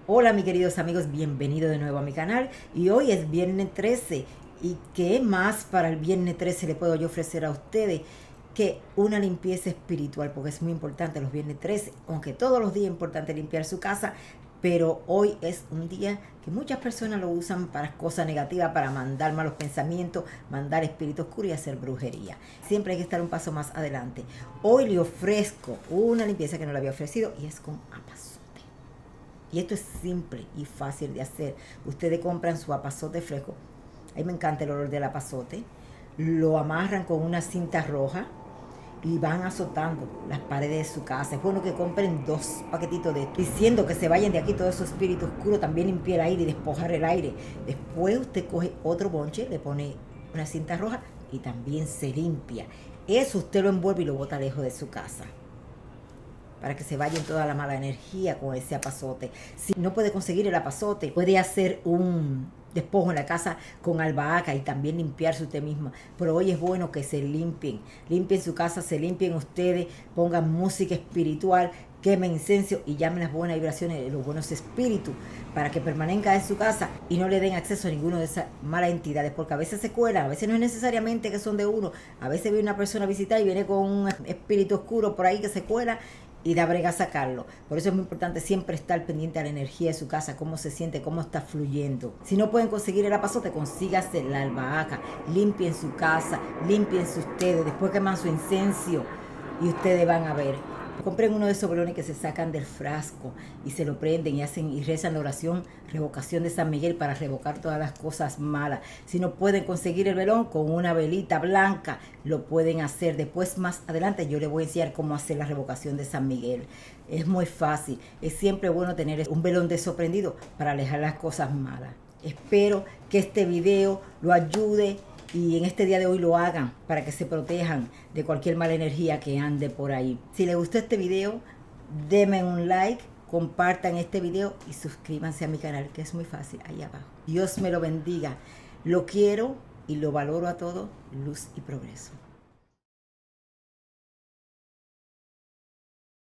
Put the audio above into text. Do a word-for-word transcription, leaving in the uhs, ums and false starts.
Hola mis queridos amigos, bienvenidos de nuevo a mi canal y hoy es viernes trece y qué más para el viernes trece le puedo yo ofrecer a ustedes que una limpieza espiritual, porque es muy importante los viernes trece, aunque todos los días es importante limpiar su casa, pero hoy es un día que muchas personas lo usan para cosas negativas, para mandar malos pensamientos, mandar espíritu oscuro y hacer brujería. Siempre hay que estar un paso más adelante. Hoy le ofrezco una limpieza que no le había ofrecido y es con apazote. Y esto es simple y fácil de hacer. Ustedes compran su apazote fresco. A mí me encanta el olor del apazote. Lo amarran con una cinta roja y van azotando las paredes de su casa. Es bueno que compren dos paquetitos de esto, diciendo que se vayan de aquí todos esos espíritus oscuros, también limpiar el aire y despojar el aire. Después usted coge otro bonche, le pone una cinta roja y también se limpia. Eso usted lo envuelve y lo bota lejos de su casa, para que se vaya toda la mala energía con ese apazote. Si no puede conseguir el apazote, puede hacer un despojo en la casa con albahaca y también limpiarse usted misma. Pero hoy es bueno que se limpien, limpien su casa, se limpien ustedes, pongan música espiritual, quemen incenso y llamen las buenas vibraciones de los buenos espíritus para que permanezca en su casa y no le den acceso a ninguno de esas malas entidades, porque a veces se cuelan, a veces no es necesariamente que son de uno, a veces viene una persona a visitar y viene con un espíritu oscuro por ahí que se cuela y da brega a sacarlo. Por eso es muy importante siempre estar pendiente a la energía de su casa, cómo se siente, cómo está fluyendo. Si no pueden conseguir el apazote, consígase la albahaca, limpien su casa, limpiense ustedes, después queman su incenso y ustedes van a ver. Compren uno de esos velones que se sacan del frasco y se lo prenden y hacen y rezan la oración revocación de San Miguel para revocar todas las cosas malas. Si no pueden conseguir el velón, con una velita blanca lo pueden hacer. Después, más adelante, yo les voy a enseñar cómo hacer la revocación de San Miguel. Es muy fácil. Es siempre bueno tener un velón de eso prendido para alejar las cosas malas. Espero que este video lo ayude y en este día de hoy lo hagan para que se protejan de cualquier mala energía que ande por ahí. Si les gustó este video, denme un like, compartan este video y suscríbanse a mi canal, que es muy fácil, ahí abajo. Dios me lo bendiga. Lo quiero y lo valoro a todo. Luz y progreso.